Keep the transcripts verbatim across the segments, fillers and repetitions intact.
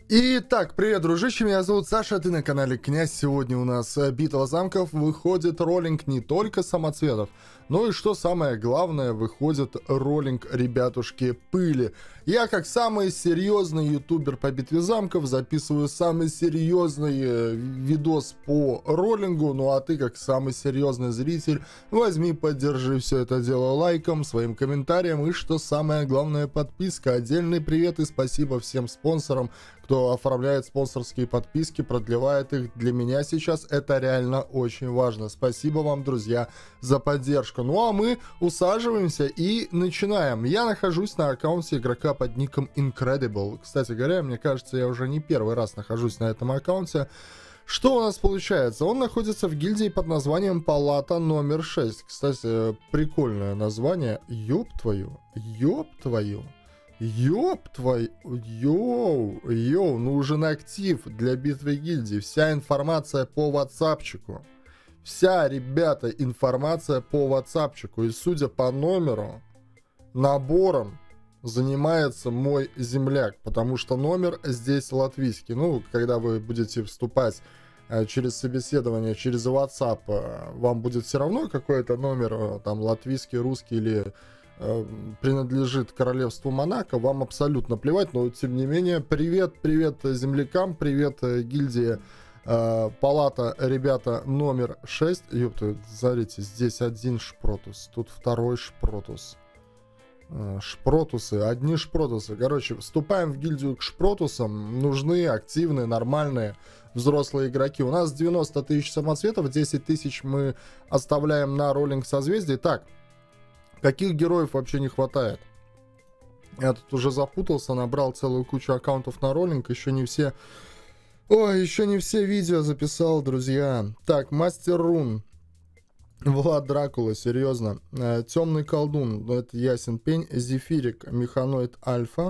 Итак, привет, дружище, меня зовут Саша, ты на канале Князь. Сегодня у нас битва замков, выходит роллинг не только самоцветов, но и, что самое главное, выходит роллинг, ребятушки, пыли. Я, как самый серьезный ютубер по битве замков, записываю самый серьезный э, видос по роллингу, ну а ты, как самый серьезный зритель, возьми, поддержи все это дело лайком, своим комментарием и, что самое главное, подписка. Отдельный привет и спасибо всем спонсорам, кто оформляет спонсорские подписки, продлевает их. Для меня сейчас это реально очень важно. Спасибо вам, друзья, за поддержку. Ну а мы усаживаемся и начинаем. Я нахожусь на аккаунте игрока под ником Incredible. Кстати говоря, мне кажется, я уже не первый раз нахожусь на этом аккаунте. Что у нас получается? Он находится в гильдии под названием Палата номер шесть. Кстати, прикольное название. Ёб твою, ёб твою. Ёб твой, йоу, йоу, нужен актив для битвы гильдии. Вся информация по ватсапчику. Вся, ребята, информация по ватсапчику. И судя по номеру, набором занимается мой земляк. Потому что номер здесь латвийский. Ну, когда вы будете вступать э, через собеседование, через WhatsApp, э, вам будет все равно какой-то номер, э, там, латвийский, русский или... принадлежит королевству Монако, вам абсолютно плевать, но тем не менее, привет, привет землякам, привет гильдии э, Палата, ребята, номер шесть. Ёпта, смотрите, здесь один шпротус, тут второй шпротус. Э, шпротусы, одни шпротусы. Короче, вступаем в гильдию к шпротусам, нужны активные, нормальные взрослые игроки. У нас девяносто тысяч самоцветов, десять тысяч мы оставляем на роллинг созвездий. Так, каких героев вообще не хватает? Я тут уже запутался, набрал целую кучу аккаунтов на роллинг, еще не все... Ой, еще не все видео записал, друзья. Так, Мастер Рун, Влад Дракула, серьезно. Э, Темный колдун, ну, это ясен пень. Зефирик, Механоид Альфа.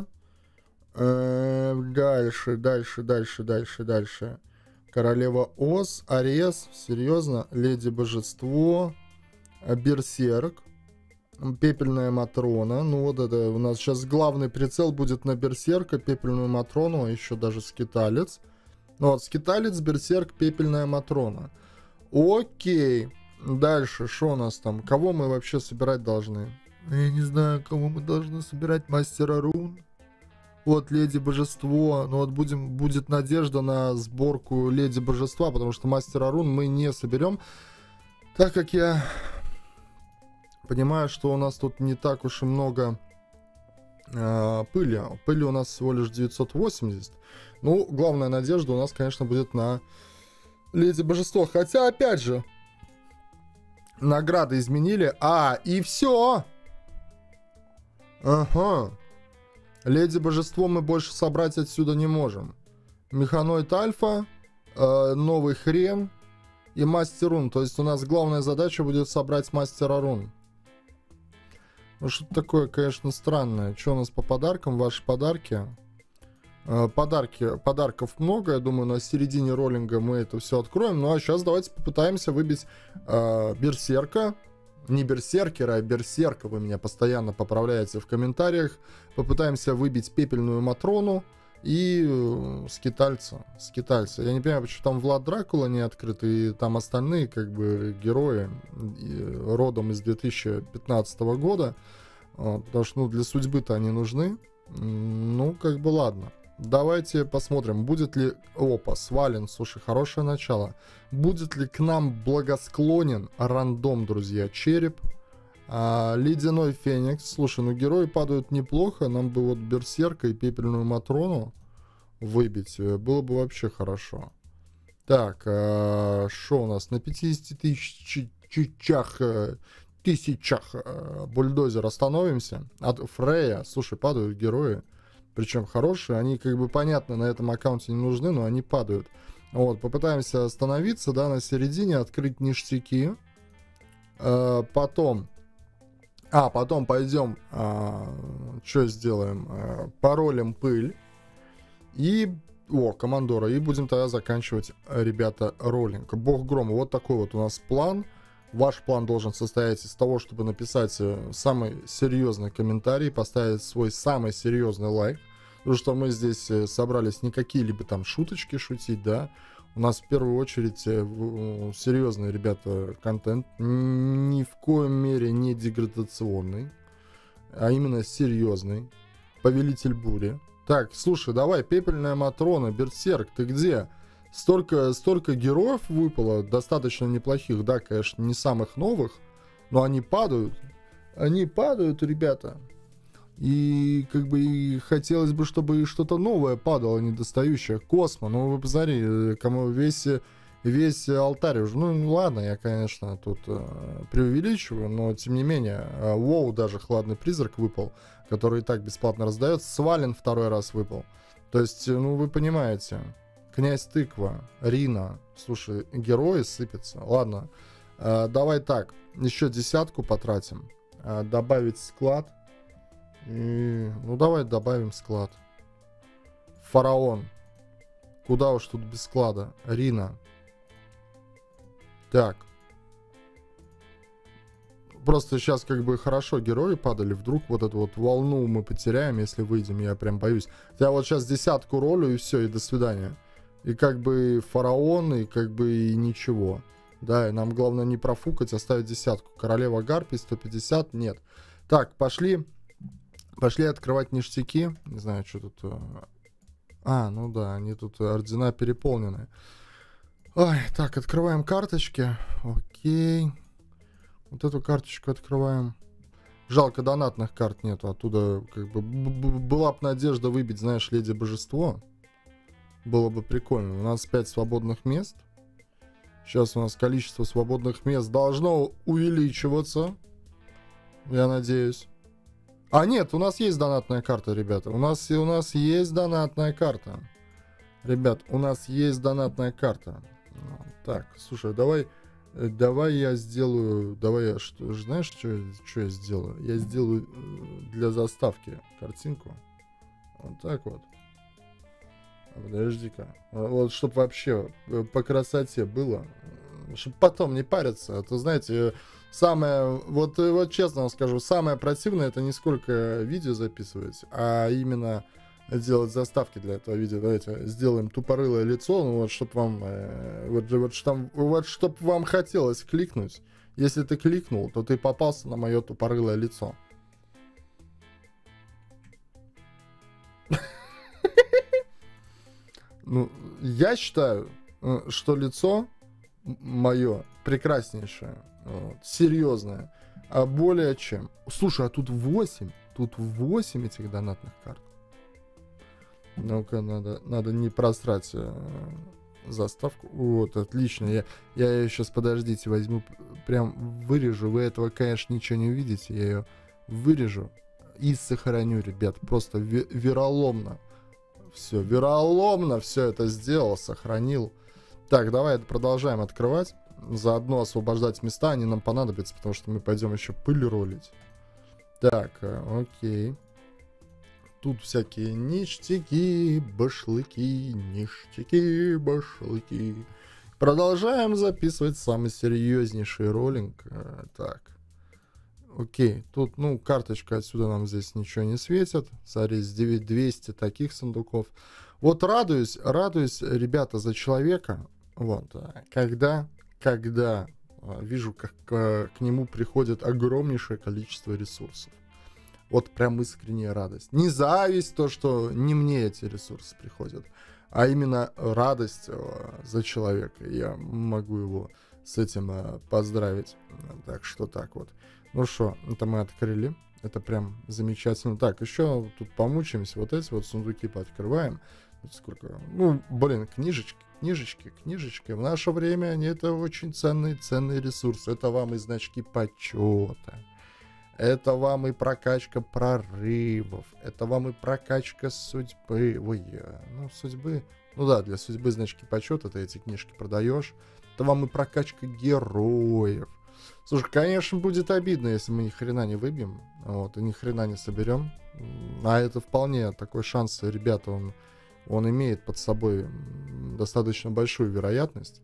Э, дальше, дальше, дальше, дальше, дальше. Королева Оз, Арес, серьезно. Леди Божество, Берсерк. Пепельная Матрона. Ну вот это у нас сейчас главный прицел будет на Берсерка, Пепельную Матрону, а еще даже Скиталец. Ну вот, Скиталец, Берсерк, Пепельная Матрона. Окей. Дальше, что у нас там? Кого мы вообще собирать должны? Я не знаю, кого мы должны собирать. Мастера Рун. Вот, Леди Божество. Ну вот будем, будет надежда на сборку Леди Божества, потому что Мастера Рун мы не соберем. Так как я... понимаю, что у нас тут не так уж и много э, пыли. Пыли у нас всего лишь девятьсот восемьдесят. Ну, главная надежда у нас, конечно, будет на Леди Божество. Хотя, опять же, награды изменили. А, и все. Ага. Леди Божество мы больше собрать отсюда не можем. Механоид Альфа, э, новый хрен и Мастер Рун. То есть у нас главная задача будет собрать Мастера Рун. Ну, что-то такое, конечно, странное. Что у нас по подаркам? Ваши подарки. Э, подарки. Подарков много. Я думаю, на середине роллинга мы это все откроем. Ну, а сейчас давайте попытаемся выбить э, Берсерка. Не Берсеркера, а Берсерка. Вы меня постоянно поправляете в комментариях. Попытаемся выбить Пепельную Матрону и э, Скитальца. Скитальца. Я не понимаю, почему там Влад Дракула не открыт, и там остальные, как бы, герои и, родом из две тысячи пятнадцатого года. Э, потому что, ну, для судьбы-то они нужны. Ну, как бы, ладно. Давайте посмотрим, будет ли... Опа, свален, слушай, хорошее начало. Будет ли к нам благосклонен рандом, друзья, череп? А, Ледяной Феникс. Слушай, ну герои падают неплохо. Нам бы вот Берсерка и Пепельную Матрону выбить. Было бы вообще хорошо. Так, что а, у нас? На пятидесяти тысячах, тысячах бульдозер остановимся. От Фрея. Слушай, падают герои. Причем хорошие. Они, как бы, понятно, на этом аккаунте не нужны, но они падают. Вот, попытаемся остановиться, да, на середине, открыть ништяки. А, потом... А, потом пойдем, а, что сделаем? А, паролем пыль. И, о, командора. И будем тогда заканчивать, ребята, роллинг. Бог грома. Вот такой вот у нас план. Ваш план должен состоять из того, чтобы написать самый серьезный комментарий, поставить свой самый серьезный лайк. Потому что мы здесь э, собрались не какие-либо там шуточки шутить, да. У нас в первую очередь э, в- серьезный, ребята, контент. Ни в коем мере не деградационный, а именно серьезный. Повелитель бури. Так, слушай, давай, Пепельная Матрона, Берсерк, ты где? Столько, столько героев выпало, достаточно неплохих, да, конечно, не самых новых, но они падают. Они падают, ребята. И как бы и хотелось бы, чтобы что-то новое падало, недостающее. Космо, ну вы посмотри, э, кому весь, э, весь алтарь уже. Ну ладно, я, конечно, тут э, преувеличиваю, но тем не менее, э, Воу даже Хладный Призрак выпал, который и так бесплатно раздается. Свален второй раз выпал. То есть, э, ну вы понимаете, Князь Тыква, Рина, слушай, герои сыпятся. Ладно, э, давай так, еще десятку потратим. Э, добавить склад. И, ну давай добавим склад. Фараон. Куда уж тут без склада? Рина. Так. Просто сейчас как бы хорошо герои падали. Вдруг вот эту вот волну мы потеряем, если выйдем. Я прям боюсь. Я вот сейчас десятку ролю и все, и до свидания. И как бы фараон, и как бы и ничего. Да, и нам главное не профукать, оставить десятку. Королева Гарпий сто пятьдесят, нет. Так, пошли. Пошли открывать ништяки. Не знаю, что тут... А, ну да, они тут ордена переполнены. Ой, так, открываем карточки. Окей. Вот эту карточку открываем. Жалко, донатных карт нету. Оттуда как бы была бы надежда выбить, знаешь, Леди Божество. Было бы прикольно. У нас пять свободных мест. Сейчас у нас количество свободных мест должно увеличиваться. Я надеюсь. А нет, у нас есть донатная карта, ребята. У нас, у нас есть донатная карта. Ребят, у нас есть донатная карта. Так, слушай, давай, давай я сделаю, давай я, что, знаешь, что, что я сделаю? Я сделаю для заставки картинку. Вот так вот. Подожди-ка. Вот, чтобы вообще по красоте было. Чтобы потом не париться. А то, знаете, самое, вот, вот честно вам скажу, самое противное — это не сколько видео записывать, а именно делать заставки для этого видео. Давайте сделаем тупорылое лицо, ну вот, чтобы вам, э, вот, вот, чтоб, вот, чтоб вам хотелось кликнуть. Если ты кликнул, то ты попался на мое тупорылое лицо. Ну, я считаю, что лицо мое прекраснейшее, вот, серьезное, а более чем. Слушай, а тут восемь, тут восемь этих донатных карт. Ну-ка, надо, надо не просрать э, заставку. Вот, отлично. Я, я ее сейчас, подождите, возьму, прям вырежу. Вы этого, конечно, ничего не увидите. Я ее вырежу и сохраню, ребят. Просто ве- вероломно. Все, вероломно все это сделал, сохранил. Так, давай продолжаем открывать. Заодно освобождать места, они нам понадобятся, потому что мы пойдем еще пыль ролить. Так, окей. Тут всякие ништяки, башлыки, ништяки, башлыки. Продолжаем записывать самый серьезнейший роллинг. Так. Окей, тут, ну, карточка отсюда нам здесь ничего не светит. Смотри, девять двести таких сундуков. Вот радуюсь, радуюсь, ребята, за человека. Вот, когда, когда вижу, как к, к нему приходит огромнейшее количество ресурсов. Вот прям искренняя радость. Не зависть, то, что не мне эти ресурсы приходят, а именно радость за человека. Я могу его с этим поздравить. Так что так вот. Ну что, это мы открыли. Это прям замечательно. Так, еще тут помучаемся. Вот эти вот сундуки пооткрываем. Вот сколько? Ну, блин, книжечки, книжечки, книжечки. В наше время они это очень ценный, ценный ресурс. Это вам и значки почета. Это вам и прокачка прорывов. Это вам и прокачка судьбы. Ой, ну, судьбы. Ну да, для судьбы значки почета ты эти книжки продаешь. Это вам и прокачка героев. Слушай, конечно, будет обидно, если мы ни хрена не выбьем, вот, и ни хрена не соберем. А это вполне такой шанс, ребята, он, он имеет под собой достаточно большую вероятность.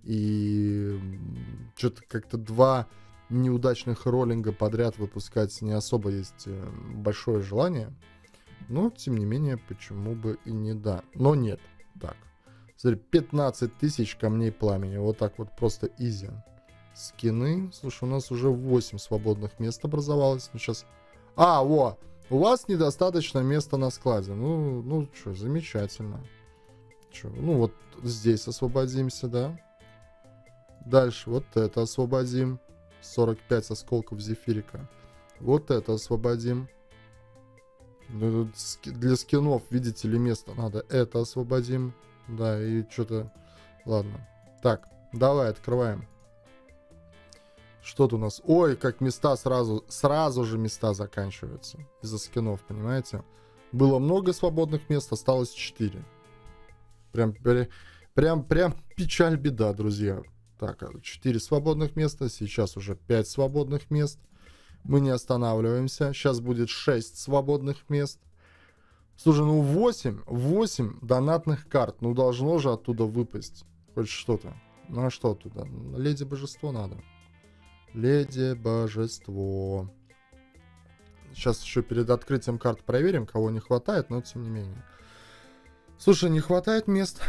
И что-то как-то два неудачных роллинга подряд выпускать не особо есть большое желание. Но, тем не менее, почему бы и не да. Но нет. Так. Смотри, пятнадцать тысяч камней пламени. Вот так вот просто изи. Скины. Слушай, у нас уже восемь свободных мест образовалось. Ну, сейчас... А, во! У вас недостаточно места на складе. Ну, ну что, замечательно. Чё, ну, вот здесь освободимся, да? Дальше вот это освободим. сорок пять осколков зефирика. Вот это освободим. Ну, для скинов, видите ли, место надо. Это освободим. Да, и что-то... Ладно. Так, давай, открываем. Что-то у нас... Ой, как места сразу... Сразу же места заканчиваются. Из-за скинов, понимаете? Было много свободных мест, осталось четыре. Прям, прям, прям печаль, беда, друзья. Так, четыре свободных места. Сейчас уже пять свободных мест. Мы не останавливаемся. Сейчас будет шесть свободных мест. Слушай, ну восемь, восемь донатных карт. Ну должно же оттуда выпасть хоть что-то. Ну а что оттуда? Леди Божество надо. Леди Божество. Сейчас еще перед открытием карт проверим, кого не хватает, но тем не менее. Слушай, не хватает мест,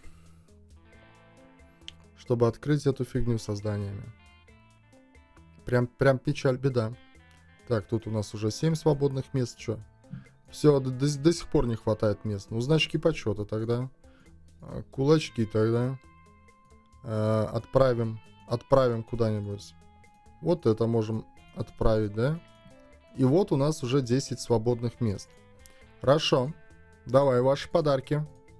чтобы открыть эту фигню со зданиями. Прям, прям печаль, беда. Так, тут у нас уже семь свободных мест. Что? Все, до, до, до сих пор не хватает мест. Ну, значки почета тогда. Кулачки тогда. Э, отправим. Отправим куда-нибудь. Вот это можем отправить, да? И вот у нас уже десять свободных мест. Хорошо. Давай ваши подарки.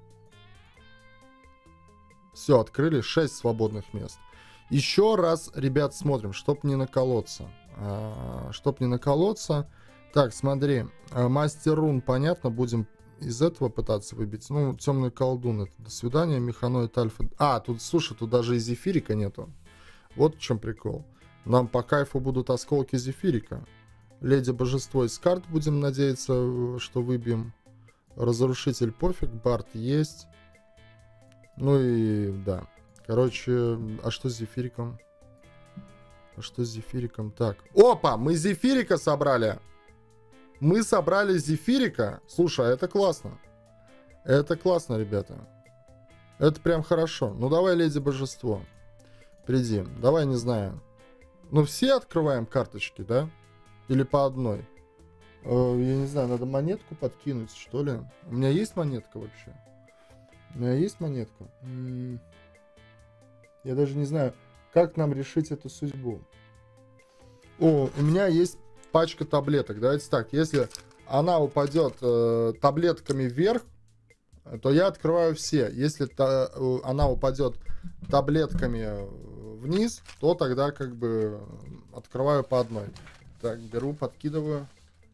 Все, открыли шесть свободных мест. Еще раз, ребят, смотрим, чтоб не наколоться. А, чтоб не наколоться. Так, смотри. Мастер рун, понятно, будем из этого пытаться выбить. Ну, темный колдун, это до свидания. Механоид альфа. А, тут, слушай, тут даже и зефирика нету. Вот в чем прикол. Нам по кайфу будут осколки зефирика. Леди Божество из карт, будем надеяться, что выбьем. Разрушитель пофиг, Барт есть. Ну и да. Короче, а что с зефириком? А что с зефириком? Так. Опа, мы зефирика собрали. Мы собрали зефирика. Слушай, а это классно. Это классно, ребята. Это прям хорошо. Ну давай, Леди Божество. Приди. Давай, не знаю. Ну все открываем карточки, да? Или по одной? Э, я не знаю, надо монетку подкинуть, что ли? У меня есть монетка вообще? У меня есть монетка? М-м- я даже не знаю, как нам решить эту судьбу. О, у меня есть пачка таблеток. Давайте так, если она упадет э, таблетками вверх, то я открываю все. Если та, э, она упадет таблетками вниз, то тогда как бы открываю по одной. Так, беру, подкидываю.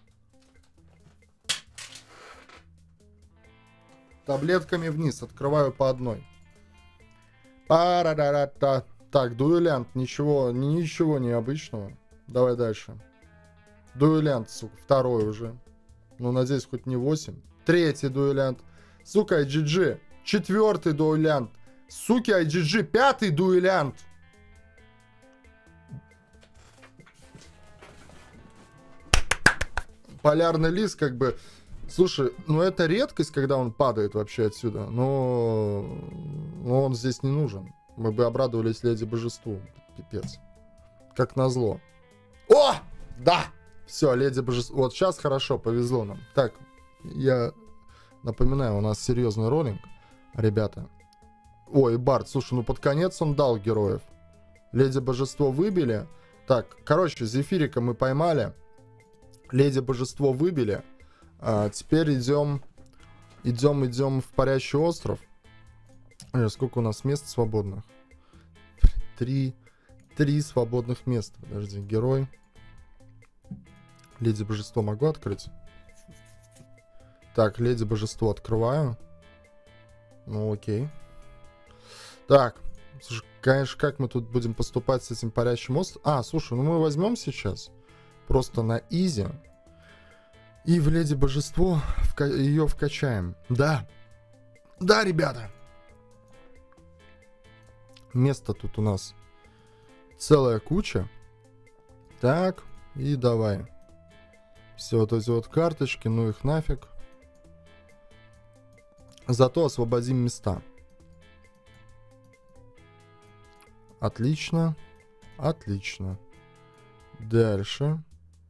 Таблетками вниз, открываю по одной. Пара-ра-ра-та. Так, дуэлянт, ничего, ничего необычного. Давай дальше. Дуэлянт, сука, второй уже. Ну, надеюсь, хоть не восемь. Третий дуэлянт. Сука, ай джи джи. Четвертый дуэлянт. Суки, ай джи джи. Пятый дуэлянт. Полярный лис, как бы... Слушай, ну это редкость, когда он падает вообще отсюда. Но, но он здесь не нужен. Мы бы обрадовались Леди Божеству. Пипец. Как назло. О! Да! Все, Леди Божество. Вот сейчас хорошо, повезло нам. Так, я напоминаю, у нас серьезный роллинг, ребята. Ой, Барт, слушай, ну под конец он дал героев. Леди Божество выбили. Так, короче, зефирика мы поймали. Леди Божество выбили. А теперь идем, идем, идем в Парящий остров. Ой, сколько у нас мест свободных? Три, три свободных места. Подожди, герой. Леди Божество могу открыть? Так, Леди Божество открываю. Ну, окей. Так, слушай, конечно, как мы тут будем поступать с этим Парящим островом? А, слушай, ну мы возьмем сейчас просто на изи. И в Леди Божество вка- ее вкачаем. Да. Да, ребята. Места тут у нас целая куча. Так, и давай. Все вот эти вот карточки, ну их нафиг. Зато освободим места. Отлично. Отлично. Дальше.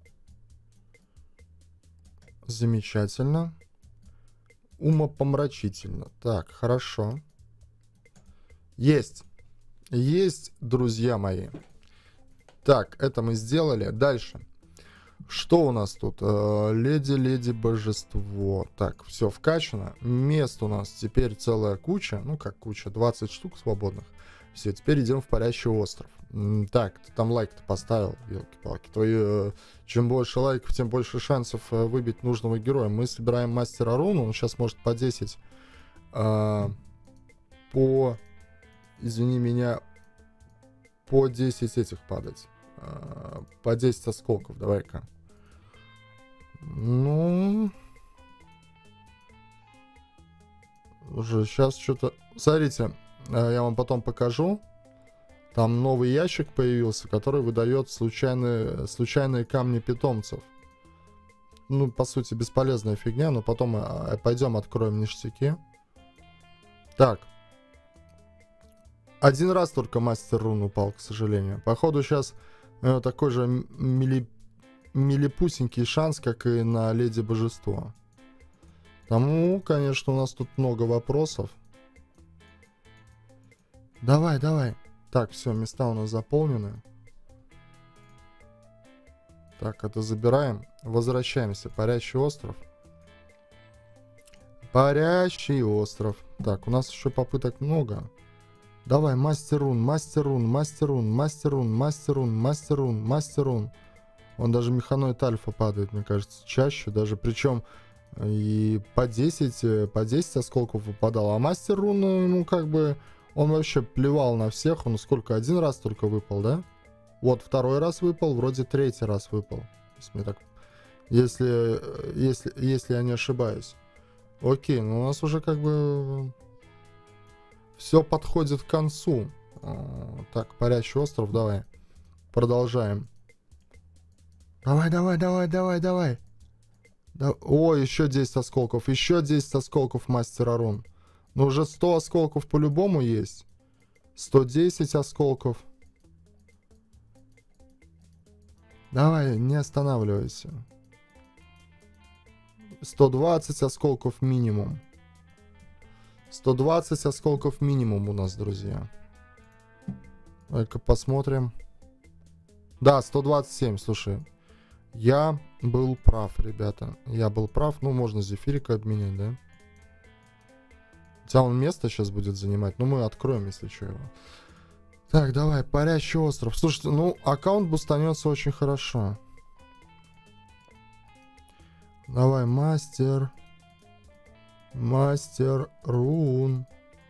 Замечательно. Умопомрачительно. Так, хорошо. Есть. Есть, друзья мои. Так, это мы сделали. Дальше. Что у нас тут? Леди, леди, божество. Так, все вкачано. Мест у нас теперь целая куча. Ну, как куча, двадцать штук свободных. Все, теперь идем в парящий остров. Так, ты там лайк-то поставил, елки-палки. Твои, э, чем больше лайков, тем больше шансов э, выбить нужного героя. Мы собираем мастера руну, он сейчас может по десять, э, по, извини меня, по десять этих падать. Э, по десять осколков, давай-ка. Ну... Уже сейчас что-то... Смотрите, э, я вам потом покажу. Там новый ящик появился, который выдает случайные, случайные камни питомцев. Ну, по сути, бесполезная фигня, но потом э, пойдем откроем ништяки. Так. Один раз только мастер рун упал, к сожалению. Походу, сейчас э, такой же мили, милипусенький шанс, как и на леди божество. Тому, конечно, у нас тут много вопросов. Давай, давай. Так, все, места у нас заполнены. Так, это забираем. Возвращаемся. Парящий остров. Парящий остров. Так, у нас еще попыток много. Давай, мастер рун, мастер рун, мастер рун, мастер рун, мастер рун, мастер рун, мастер рун. Он даже механоид альфа падает, мне кажется, чаще. Даже причем и по десять, по десять осколков выпадал. А мастер рун, ну, как бы... Он вообще плевал на всех. Он сколько? Один раз только выпал, да? Вот, второй раз выпал. Вроде третий раз выпал. Если, так... если, если, если я не ошибаюсь. Окей, ну у нас уже как бы... Все подходит к концу. Так, парящий остров, давай. Продолжаем. Давай, давай, давай, давай, давай. Да... О, еще десять осколков. Еще десять осколков мастера рун. Ну, уже сто осколков по-любому есть. сто десять осколков. Давай, не останавливайся. сто двадцать осколков минимум. сто двадцать осколков минимум у нас, друзья. Давай-ка посмотрим. Да, сто двадцать семь, слушай. Я был прав, ребята. Я был прав. Ну, можно зефирика обменять, да? Хотя он место сейчас будет занимать. Но мы откроем, если что, его. Так, давай, парящий остров. Слушайте, ну, аккаунт бустанется очень хорошо. Давай, мастер. Мастер рун.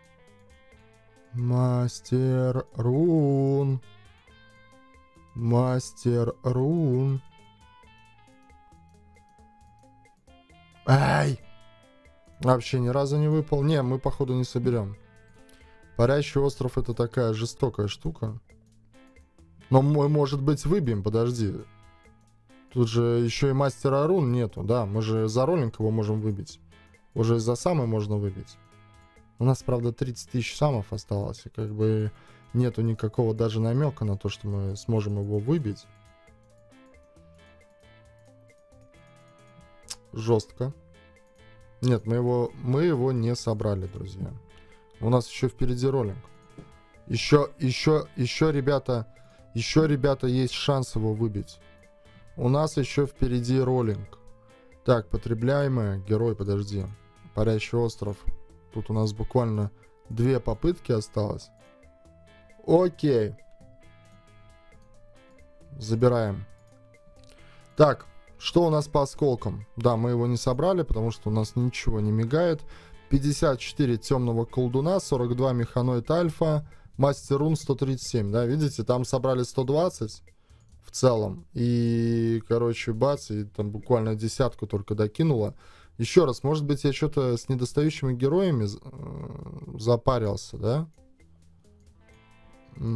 Мастер рун. Мастер рун. Ай! Вообще ни разу не выпал. Не, мы походу не соберем. Парящий остров — это такая жестокая штука. Но мы, может быть, выбьем, подожди. Тут же еще и мастера рун нету. Да, мы же за роллинг его можем выбить. Уже за самый можно выбить. У нас, правда, тридцать тысяч самов осталось. И как бы нету никакого даже намека на то, что мы сможем его выбить. Жестко. Нет, мы его, мы его не собрали, друзья. У нас еще впереди роллинг. Еще, еще, еще, ребята, еще, ребята, есть шанс его выбить. У нас еще впереди роллинг. Так, потребляемое. Герой, подожди. Парящий остров. Тут у нас буквально две попытки осталось. Окей. Забираем. Так. Что у нас по осколкам? Да, мы его не собрали, потому что у нас ничего не мигает. пятьдесят четыре темного колдуна, сорок два механоид альфа, мастер рун сто тридцать семь. Да, видите, там собрали сто двадцать в целом. И, короче, бац, и там буквально десятку только докинуло. Еще раз, может быть, я что-то с недостающими героями запарился, да?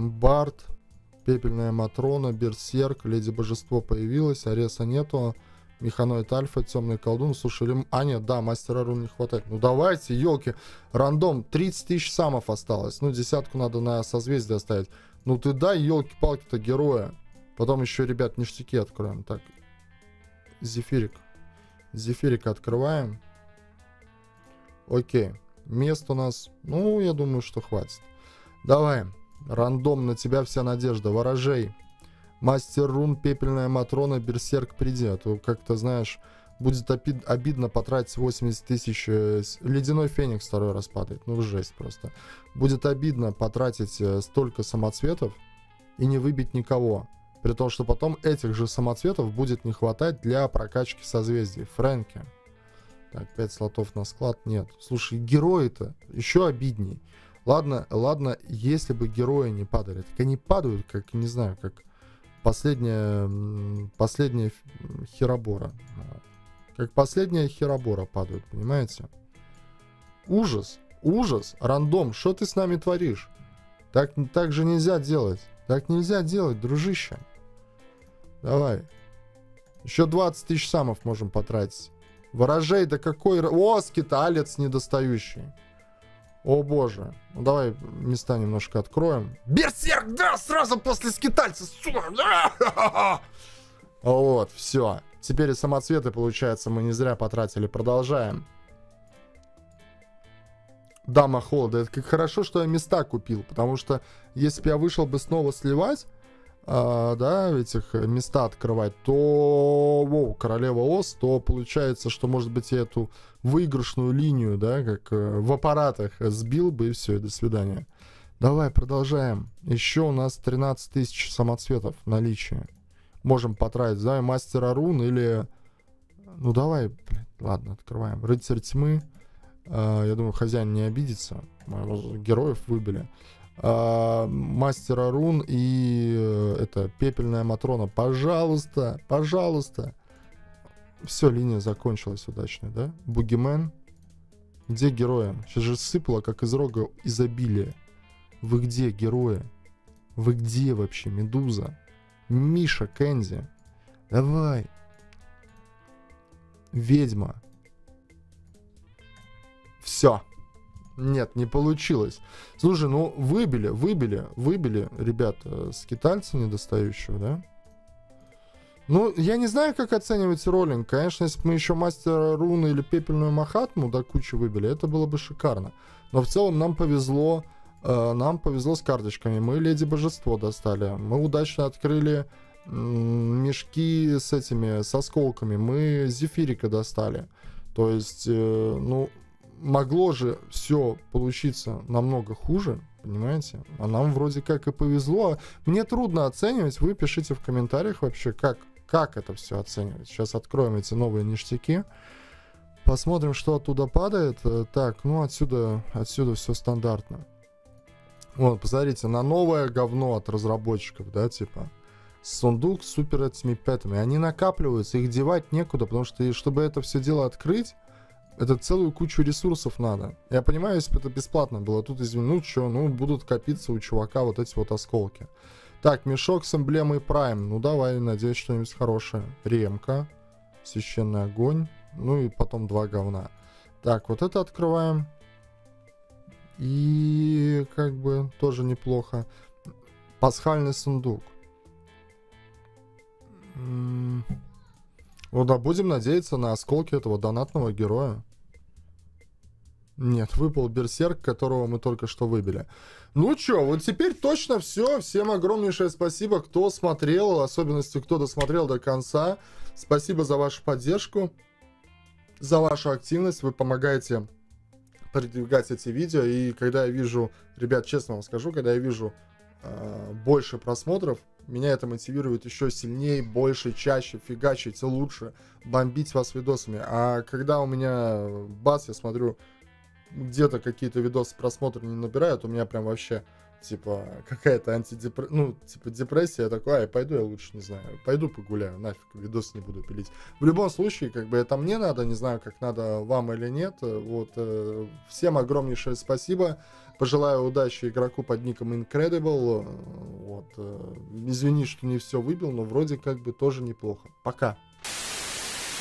Бард. Пепельная Матрона, Берсерк, Леди Божество появилась, Ареса нету, Механоид Альфа, Темный колдун. Слушай, или... А, нет, да, Мастера Рун не хватает. Ну давайте, елки. Рандом, тридцать тысяч самов осталось. Ну, десятку надо на созвездие оставить. Ну ты дай, елки-палки-то, героя. Потом еще, ребят, ништяки откроем. Так, Зефирик. Зефирика открываем. Окей. Мест у нас, ну, я думаю, что хватит. Давай. Рандом, на тебя вся надежда. Ворожей. Мастер Рун, Пепельная Матрона, Берсерк, приди. А то, как-то, знаешь, будет обид обидно потратить восемьдесят тысяч. Э, Ледяной Феникс второй раз падает. Ну, жесть просто. Будет обидно потратить э, столько самоцветов и не выбить никого. При том, что потом этих же самоцветов будет не хватать для прокачки созвездий. Фрэнки. Так, пять слотов на склад. Нет. Слушай, герои-то еще обидней. Ладно, ладно, если бы герои не падали. Так они падают, как, не знаю, как последняя, последняя херобора. Как последняя херобора падают, понимаете? Ужас, ужас, рандом, что ты с нами творишь? Так, так же нельзя делать. Так нельзя делать, дружище. Давай. Еще двадцать тысяч самов можем потратить. Ворожей, да какой... О, скиталец недостающий. О боже. Ну давай места немножко откроем. Берсерк, да, сразу после скитальца. Вот, все. Теперь и самоцветы, получается, мы не зря потратили. Продолжаем. Дама холода. Это как хорошо, что я места купил. Потому что если бы я вышел бы снова сливать, а, да, этих места открывать, то воу, королева Ос, то получается, что, может быть, я эту выигрышную линию, да, как э, в аппаратах сбил бы, и все, и до свидания. Давай, продолжаем. Еще у нас тринадцать тысяч самоцветов в наличии. Можем потратить, да, Мастера Рун или... Ну, давай, блин, ладно, открываем. Рыцарь Тьмы. Э, я думаю, хозяин не обидится. Мы героев выбили. Uh, Мастера Рун и uh, это Пепельная Матрона. Пожалуйста, пожалуйста. Все, линия закончилась удачно, да? Бугимен. Где герои? Сейчас же сыпало, как из рога изобилия. Вы где, герои? Вы где вообще, Медуза? Миша, Кэнди. Давай. Ведьма. Все. Нет, не получилось. Слушай, ну выбили, выбили, выбили, ребята, скитальца недостающего, да? Ну, я не знаю, как оценивать роллинг. Конечно, если бы мы еще Мастера Руна или Пепельную Махатму до кучи выбили, это было бы шикарно. Но в целом нам повезло, э, нам повезло с карточками. Мы Леди Божество достали. Мы удачно открыли э, мешки с этими, с осколками. Мы Зефирика достали. То есть, э, ну... Могло же все получиться намного хуже, понимаете? А нам вроде как и повезло. Мне трудно оценивать. Вы пишите в комментариях вообще, как, как это все оценивать. Сейчас откроем эти новые ништяки. Посмотрим, что оттуда падает. Так, ну отсюда, отсюда все стандартно. Вот, посмотрите, на новое говно от разработчиков, да, типа. Сундук с супер этими пэтами. Они накапливаются, их девать некуда, потому что, чтобы это все дело открыть, это целую кучу ресурсов надо. Я понимаю, если бы это бесплатно было. Тут, извини, ну что, ну будут копиться у чувака вот эти вот осколки. Так, мешок с эмблемой Prime. Ну давай, надеюсь, что-нибудь хорошее. Ремка. Священный огонь. Ну и потом два говна. Так, вот это открываем. И как бы тоже неплохо. Пасхальный сундук. М-м- Ну да, будем надеяться на осколки этого донатного героя. Нет, выпал Берсерк, которого мы только что выбили. Ну чё, вот теперь точно все. Всем огромнейшее спасибо, кто смотрел, в особенности, кто досмотрел до конца. Спасибо за вашу поддержку, за вашу активность. Вы помогаете продвигать эти видео. И когда я вижу, ребят, честно вам скажу, когда я вижу э, больше просмотров, меня это мотивирует еще сильнее, больше, чаще, фигачить, лучше, бомбить вас видосами. А когда у меня бац, я смотрю, где-то какие-то видосы просмотра не набирают, у меня прям вообще, типа, какая-то антидепрессия, ну, типа, депрессия, я такой, ай, пойду я лучше, не знаю, пойду погуляю, нафиг, видос не буду пилить. В любом случае, как бы, это мне надо, не знаю, как надо вам или нет, вот, э, всем огромнейшее спасибо. Пожелаю удачи игроку под ником Incredible. Вот. Извини, что не все выбил, но вроде как бы тоже неплохо. Пока.